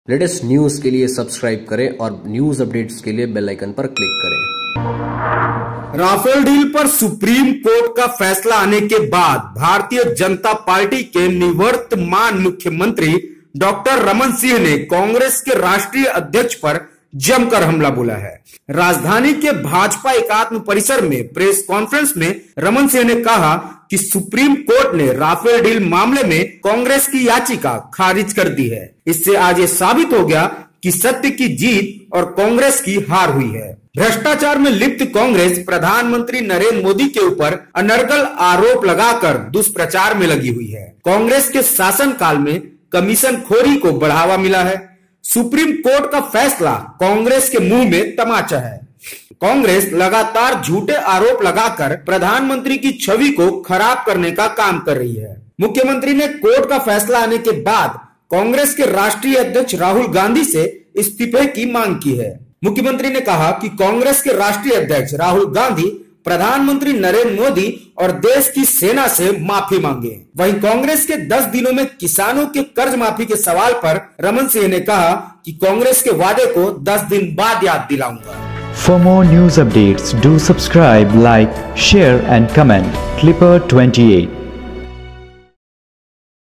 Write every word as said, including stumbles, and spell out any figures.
Latest news के लिए subscribe करें और न्यूज अपडेट्स के लिए बेल आइकन पर क्लिक करें। राफेल डील पर सुप्रीम कोर्ट का फैसला आने के बाद भारतीय जनता पार्टी के निवर्तमान मुख्यमंत्री डॉक्टर रमन सिंह ने कांग्रेस के राष्ट्रीय अध्यक्ष पर जमकर हमला बोला है। राजधानी के भाजपा एकात्म परिसर में प्रेस कॉन्फ्रेंस में रमन सिंह ने कहा कि सुप्रीम कोर्ट ने राफेल डील मामले में कांग्रेस की याचिका खारिज कर दी है। इससे आज ये साबित हो गया कि सत्य की जीत और कांग्रेस की हार हुई है। भ्रष्टाचार में लिप्त कांग्रेस प्रधानमंत्री नरेंद्र मोदी के ऊपर अनर्गल आरोप लगाकर दुष्प्रचार में लगी हुई है। कांग्रेस के शासनकाल में कमीशन खोरी को बढ़ावा मिला है। सुप्रीम कोर्ट का फैसला कांग्रेस के मुंह में तमाचा है। कांग्रेस लगातार झूठे आरोप लगाकर प्रधानमंत्री की छवि को खराब करने का काम कर रही है। मुख्यमंत्री ने कोर्ट का फैसला आने के बाद कांग्रेस के राष्ट्रीय अध्यक्ष राहुल गांधी से इस्तीफे की मांग की है। मुख्यमंत्री ने कहा कि कांग्रेस के राष्ट्रीय अध्यक्ष राहुल गांधी प्रधानमंत्री नरेंद्र मोदी और देश की सेना से माफी मांगे। वहीं कांग्रेस के दस दिनों में किसानों के कर्ज माफी के सवाल पर रमन सिंह ने कहा कि कांग्रेस के वादे को दस दिन बाद याद दिलाऊंगा। For more news updates, do subscribe, like, share and comment. Clipper twenty-eight